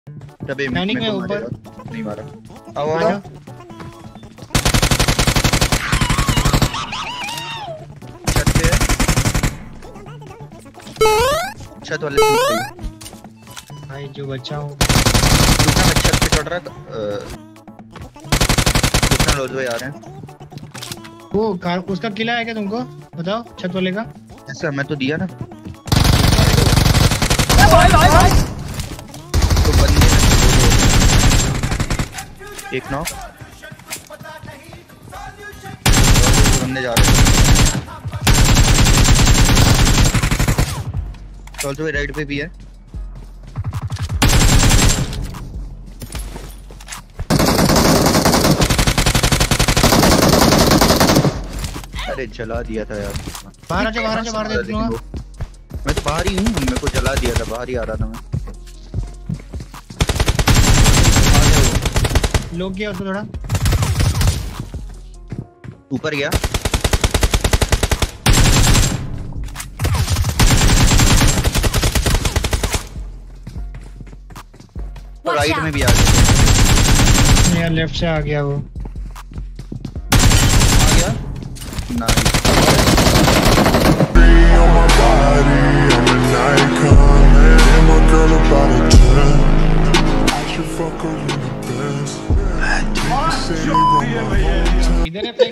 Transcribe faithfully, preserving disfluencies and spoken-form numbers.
तभी पैनिक मेरे में को ऊपर मारेगा। नहीं मारा। आओ आ आ जा। जा। छत पे है। छत वाले सीट पे ही। भाई जो बचा हूँ दूसरा मैं छत पे चढ़ रहा था। दूसरा रोज भाई आ रहे हैं। वो कार उसका किला है क्या तुमको बताओ छत वाले का। ऐसा मैं तो दिया ना। भाई भाई भाई तो बंदे हैं तो दो। एक नौ बंदे जा रहे हैं। चल तो राइट पे भी है। अरे जला दिया था यार। बाहर आजा बाहर आजा बाहर दे दूंगा। मैं तो बाहर ही हूँ। मेरे को जला दिया था। बाहर ही आ रहा था मैं। लोग गया उसको थोड़ा ऊपर गया। तो राइट में भी आ गया। यार लेफ्ट से आ गया वो। आ गया नाइस। इधर है